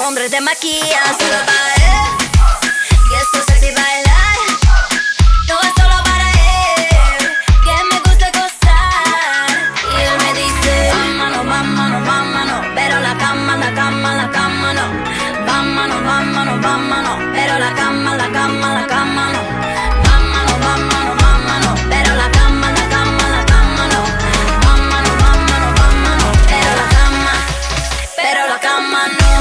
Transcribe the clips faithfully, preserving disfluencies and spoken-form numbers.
hombre te maquillas solo para él. Y esto sexy bailar no es solo para él, que me gusta gozar. Y él me dice, vámonos, vámonos, vámonos, pero la cama, la cama, la cama no. Vámonos, vámonos, vámonos, pero la cama, la cama, la cama no. Vámonos, vámonos, vámonos, pero la cama, la cama, la cama no. Vámonos, vámonos, vámonos, pero la cama, pero la cama no.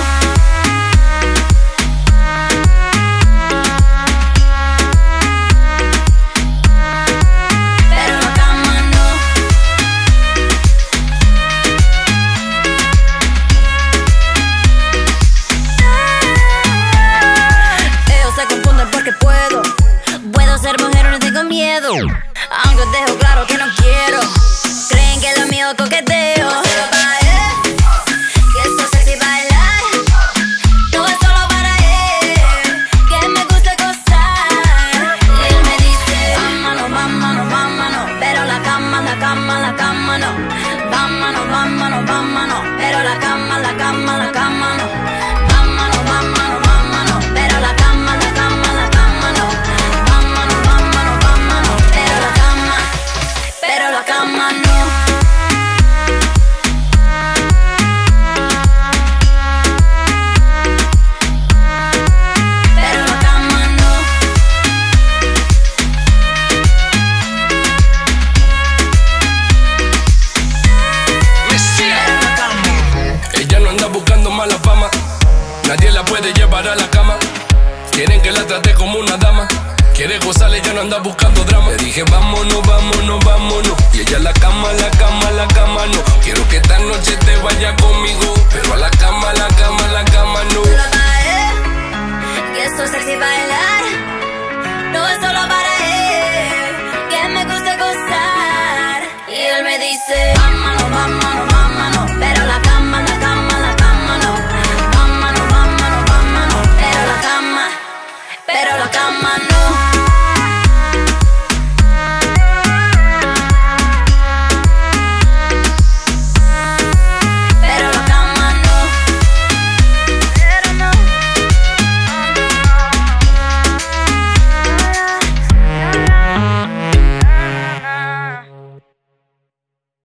Aunque os dejo claro que no quiero. Creen que lo mío es coqueteo. Pero para él, que esto sexy bailar no es solo para él, que me gusta gozar. Y él me dice, vámonos, vámonos, vámonos, pero la cama, la cama, la cama no. Vámonos, vámonos, vámonos, pero la cama, la cama, la cama no. Vámonos, vámonos, vámonos, pero la cama, la cama, la cama no. Vámonos, vámonos, vámonos, pero la cama, pero la cama no. Pero la cama no. Ella no anda buscando mala fama, nadie la puede llevar a la cama. Quieren que la trate como una dama, quiere gozar, ella no anda buscando drama. Le dije vámonos, vámonos, vámonos, y ella la cama, la cama, la cama no. Quiero que esta noche te vaya con